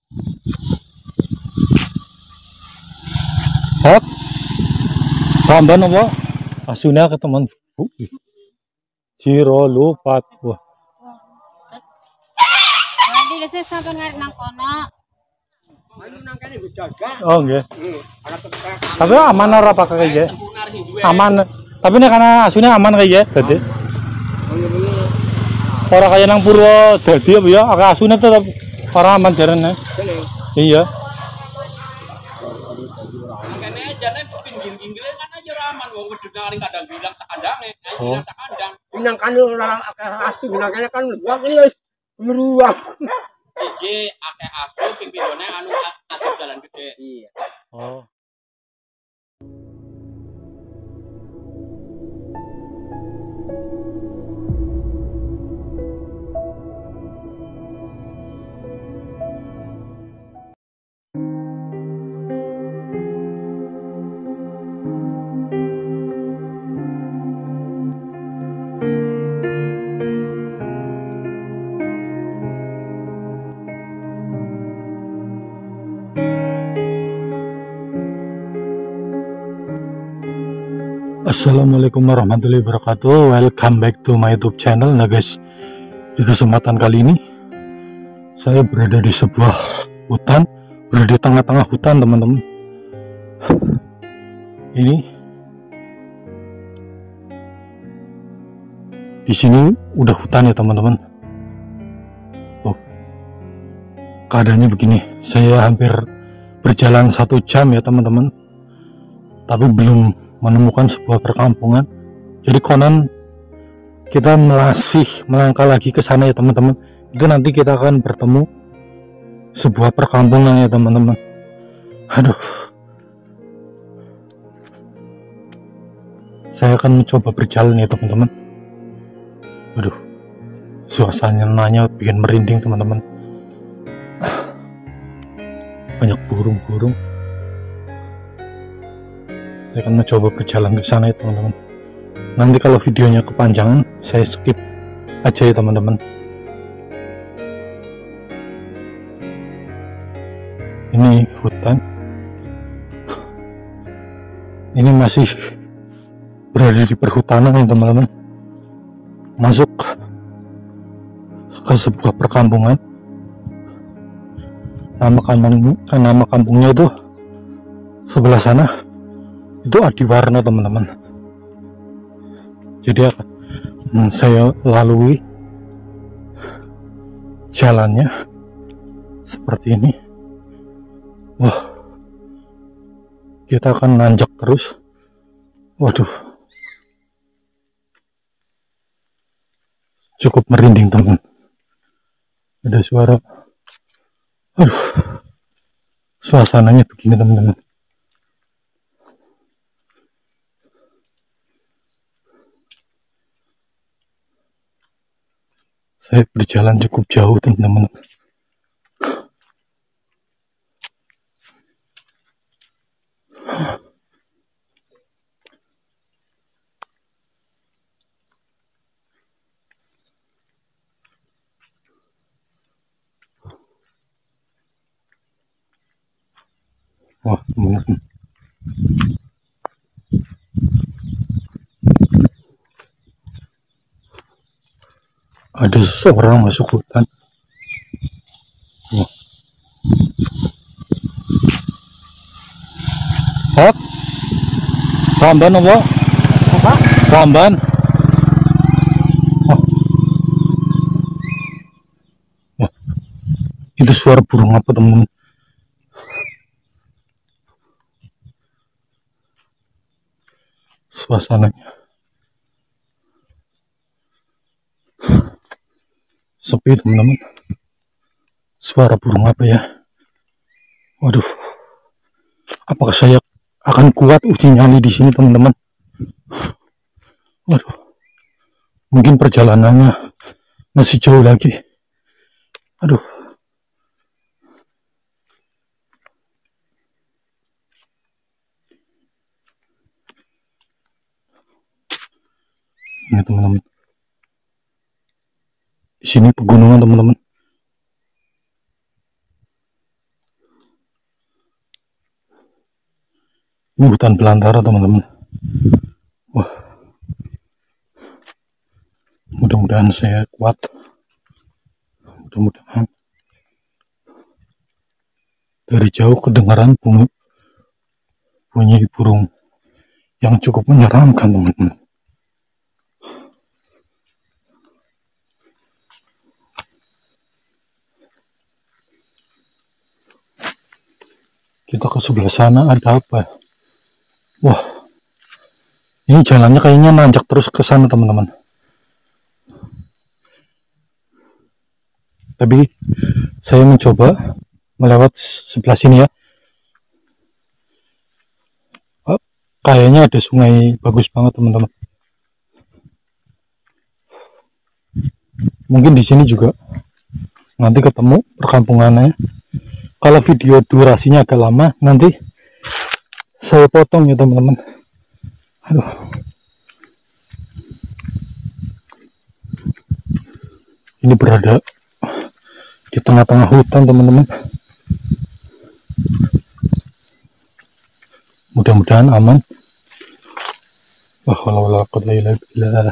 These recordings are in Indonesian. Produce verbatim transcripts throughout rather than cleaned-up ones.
Hop, ramban apa? Asuna ke teman. Ciro lupat. Wah. Jadi saya sampai ngarik nang kono. Oh nggih. Tapi aman ora pakai kayak aman. Tapi ini karena asune aman kayak ya, dadi. Ora kaya nang Purwo dadi apa ya, akeh asune tetep ora aman jarene. Iya. Makanya jane pinggir-pinggire kan aja aman wong wedhus nang kadang bilang tak kandange, ayo tak kandang. Binang kan ora asu binangane kan luwak iki wis meruang. Iki akeh aku ping pindone anu atur jalan gede. Iya. Oh. Assalamualaikum warahmatullahi wabarakatuh. Welcome back to my YouTube channel. Nah guys, di kesempatan kali ini saya berada di sebuah hutan, berada di tengah-tengah hutan teman-teman. Ini di sini udah hutan ya teman-teman. Tuh, keadaannya begini. Saya hampir berjalan satu jam ya teman-teman, tapi belum menemukan sebuah perkampungan. Jadi konon kita masih melangkah lagi ke sana ya teman-teman. Itu nanti kita akan bertemu sebuah perkampungan ya teman-teman. Aduh, saya akan mencoba berjalan ya teman-teman. Aduh, suasananya bikin merinding teman-teman. Banyak burung-burung. Saya akan mencoba berjalan ke sana ya teman-teman. Nanti kalau videonya kepanjangan, saya skip aja ya teman-teman. Ini hutan. Ini masih berada di perhutanan ya teman-teman. Masuk ke sebuah perkampungan. Nama kampung, nama kampungnya itu sebelah sana. Itu Adiwarna teman-teman. Jadi akan saya lalui jalannya seperti ini. Wah, kita akan nanjak terus. Waduh, cukup merinding teman. Ada suara. Aduh, suasananya begini teman-teman. Saya berjalan cukup jauh teman-teman. Wah, teman-teman. Ada seseorang masuk hutan. Wah. Hop, ramban apa? Apa? Ramban. Wah. Wah. Itu suara burung apa teman-teman? Suasananya sepi teman-teman. Suara burung apa ya? Waduh, apakah saya akan kuat uji nyali di sini teman-teman? Waduh, mungkin perjalanannya masih jauh lagi. Aduh, ini teman-teman. Di sini pegunungan teman-teman. Ini hutan belantara teman-teman. Wah, mudah-mudahan saya kuat. Mudah-mudahan dari jauh kedengaran bunyi bunyi burung yang cukup menyeramkan teman-teman. Kita ke sebelah sana, ada apa? Wah, ini jalannya kayaknya nanjak terus ke sana teman-teman. Tapi saya mencoba melewat sebelah sini ya. Oh, kayaknya ada sungai bagus banget teman-teman. Mungkin di sini juga nanti ketemu perkampungannya. Kalau video durasinya agak lama, nanti saya potong ya teman-teman. Aduh. Ini berada di tengah-tengah hutan teman-teman. Mudah-mudahan aman. Wah, kalau lakot lailah billah.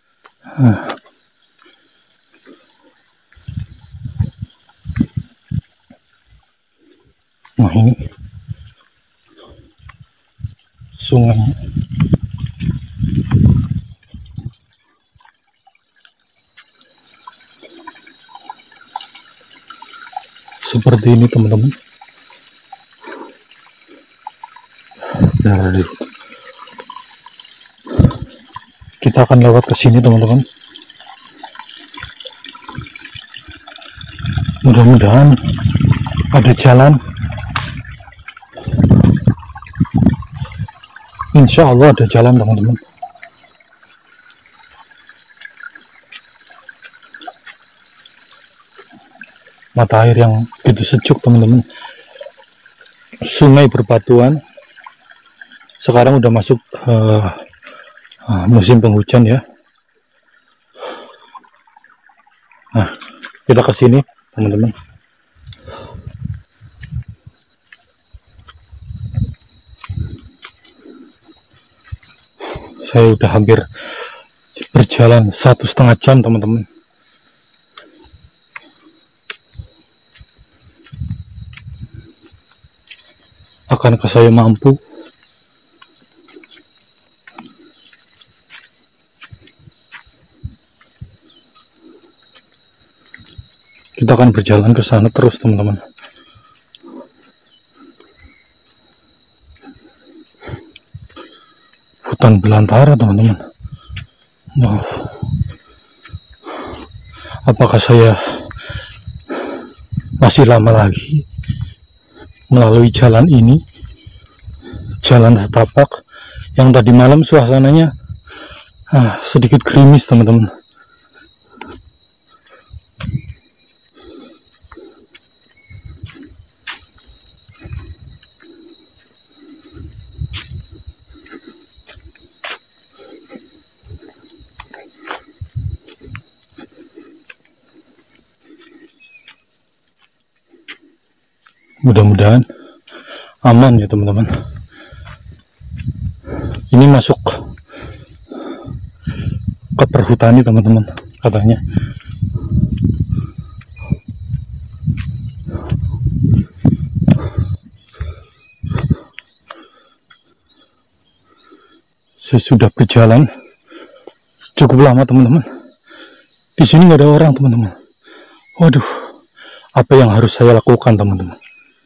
Nah, ini sungainya. Seperti ini teman-teman. Nah, kita akan lewat ke sini teman-teman. Mudah-mudahan ada jalan. Insya Allah ada jalan teman-teman. Mata air yang begitu sejuk teman-teman. Sungai berbatuan. Sekarang udah masuk uh, uh, musim penghujan ya. Nah, kita ke sini teman-teman. Saya udah hampir berjalan satu setengah jam teman-teman. Akankah saya mampu? Kita akan berjalan ke sana terus teman-teman. Hutan belantara teman-teman. Wow. Apakah saya masih lama lagi melalui jalan ini, jalan setapak yang tadi malam suasananya ah, sedikit gerimis teman-teman. Mudah-mudahan aman ya teman-teman. Ini masuk ke perhutani teman-teman katanya. Saya sudah berjalan cukup lama teman-teman. Di sini nggak ada orang teman-teman. Waduh, apa yang harus saya lakukan teman-teman?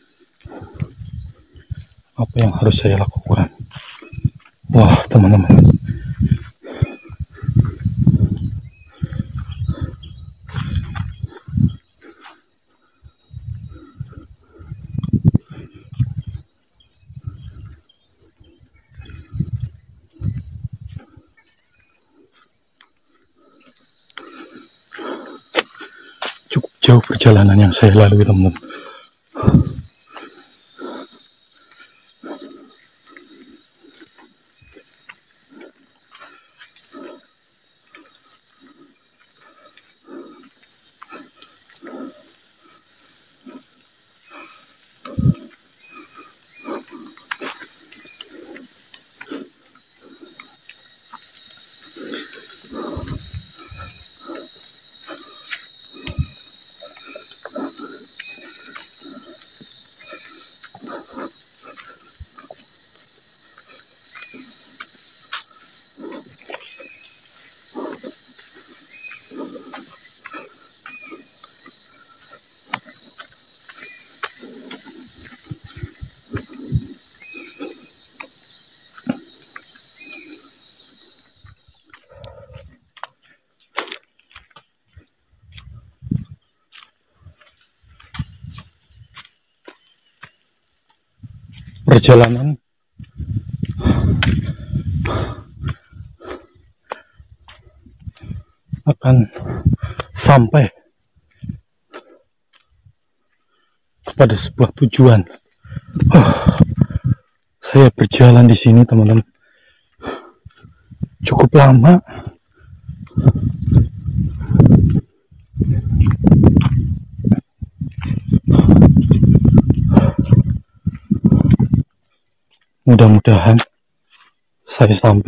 Apa yang harus saya lakukan? Wah teman-teman, cukup jauh perjalanan yang saya lalui teman-teman. Perjalanan akan sampai kepada sebuah tujuan. Oh, saya berjalan di sini teman-teman cukup lama. Mudah-mudahan saya sampai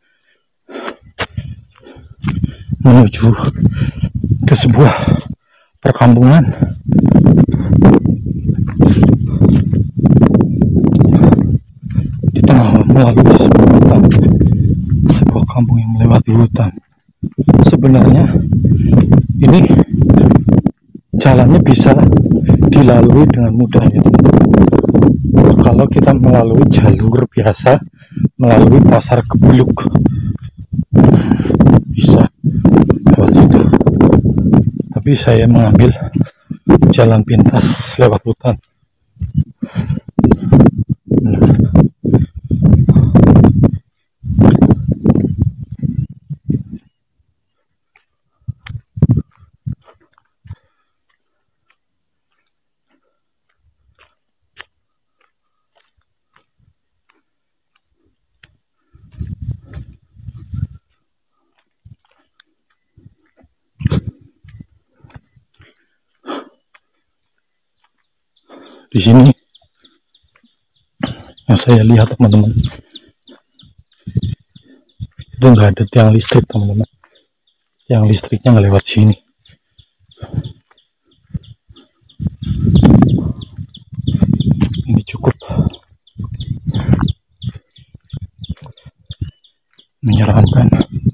menuju ke sebuah perkampungan. Di tengah melalui sebuah hutan, sebuah kampung yang melewati hutan. Sebenarnya ini jalannya bisa dilalui dengan mudah ya teman-teman. Kalau kita melalui jalur biasa, melalui pasar Kebuluk, bisa lewat situ. Tapi saya mengambil jalan pintas lewat hutan. Di sini yang saya lihat teman-teman, itu nggak ada tiang listrik teman-teman. Tiang listriknya nggak lewat sini. Ini cukup menyeramkan.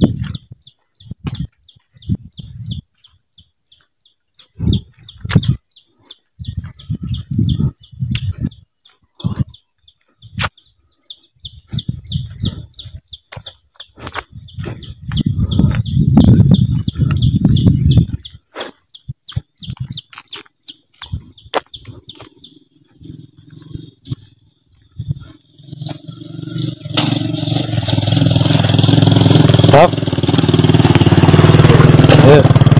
Stop. Ayo.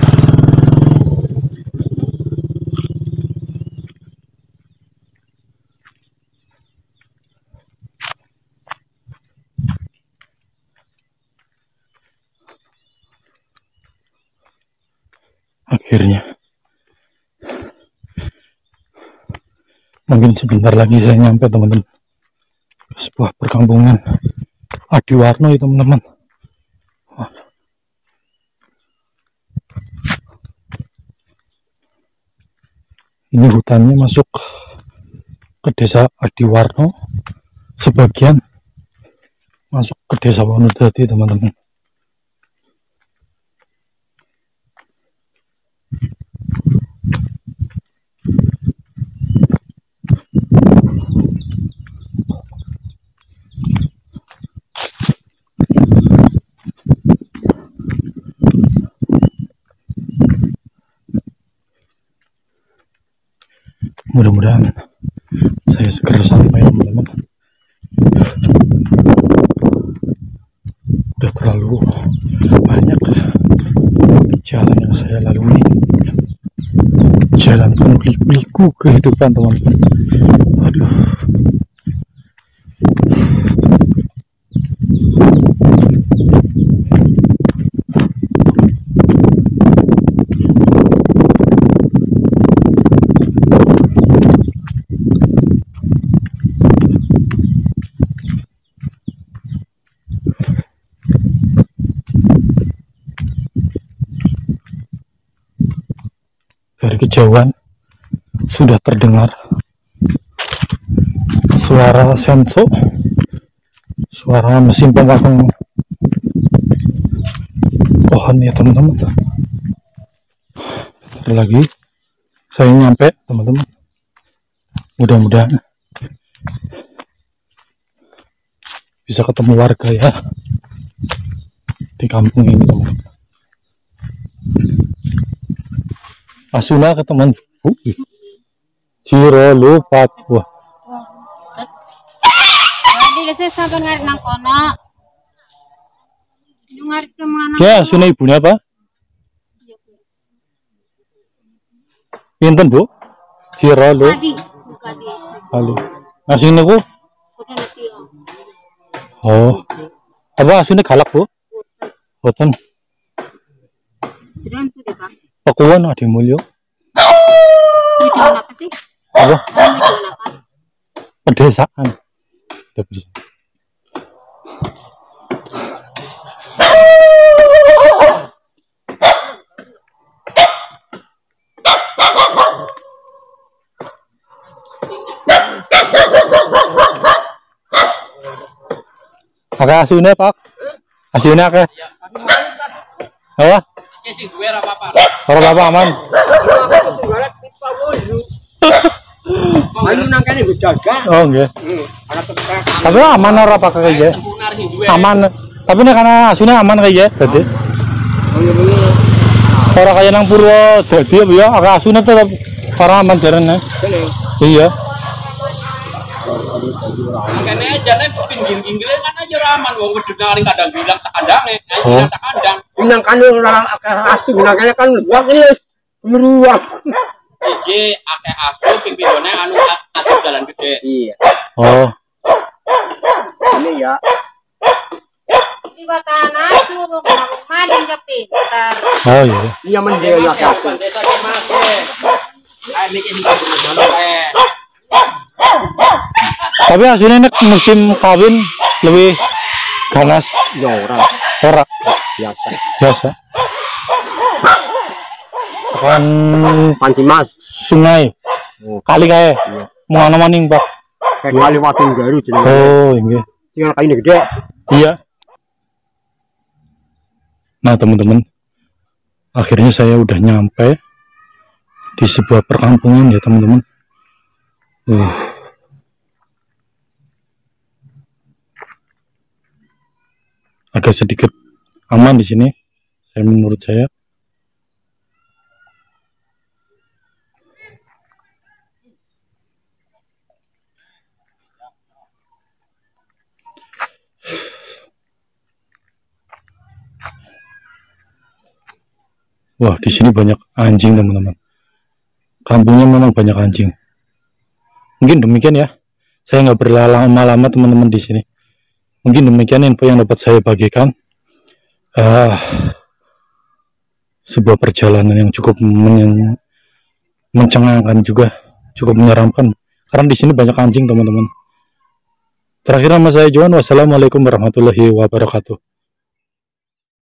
Akhirnya, mungkin sebentar lagi saya nyampe teman-teman ke sebuah perkampungan Adiwarno ya teman-teman. Ini hutannya masuk ke desa Adiwarno, sebagian masuk ke desa Wonodadi teman-teman. Mudah-mudahan saya segera sampai teman-teman. Udah terlalu banyak jalan yang saya lalui, jalan penuh liku-liku kehidupan teman-teman. Aduh, dari kejauhan sudah terdengar suara senso, suara mesin pemotong pohon ya teman-teman. Bentar lagi saya nyampe teman-teman. Mudah-mudahan bisa ketemu warga ya di kampung ini teman. Asuna ke teman Bu. Ciro lupa. Wah. Tadi saya sampai ngarit nang kono. Ini ngarit kemana? Ya, Asuna ibunya apa? Pinten Bu? Ciro lu. Tadi, bukan di. Halo. Nasi niku? Udah nanti. Oh. Apa asune galak Bu? Boten. Sudah itu deh, Pak. Pekuan adi mulya. Video apa sih? Apa? Video apa? Pedesaan. Udah bisa. Pakai asune Pak. Asune akeh. Apa? Iki sing duwe ora apa-apa. Ora apa aman. Ayo nang kene gue jaga. Oh nggih. Ana tekan. Tapi aman ora pakai kayak gitu? Punar sing duwe. Aman. Tapi nek karena asune aman kayak gitu. Dadi Oh iya bengi. ora kaya nang Purwo dadi apa ya, akeh asune tetep ora aman jarene. Kene. Iya. Makanya jane pinggir-pinggire kan aja ora aman wong wedhus nang kadang bilang tak kandange, Oh. ayo tak kandang. Nang kene ora akeh asu nang kene kan luwak iki wis beruang. Iki akeh aku ping pindone anu aku jalan gede. Iya. Oh. Ini ya. Iba tanah suruh kamu mandi ke pintar. Oh iya. Iya mendel ya satu. Desa ki Mas. Ayo mikir sing ngono kae. Tapi asline nek musim kawin lebih ganas Ya ora ora biasa. biasa. Kan Panci Mas. sungai Oh. kali kae. Iya. Mau ana maning Pak. Kayak kali Watin Garu jenenge. Oh nggih. Sing ana kaine gede. Iya. Nah teman-teman, akhirnya saya udah nyampe di sebuah perkampungan ya teman-teman. Uh. Agak sedikit aman di sini, saya menurut saya. Wah, di sini banyak anjing teman-teman. Kampungnya memang banyak anjing. Mungkin demikian ya. Saya nggak berlama-lama teman-teman di sini. Mungkin demikian info yang dapat saya bagikan. Uh, sebuah perjalanan yang cukup men mencengangkan juga, cukup menyeramkan. Karena di sini banyak anjing teman-teman. Terakhir nama saya Johan. Wassalamualaikum warahmatullahi wabarakatuh.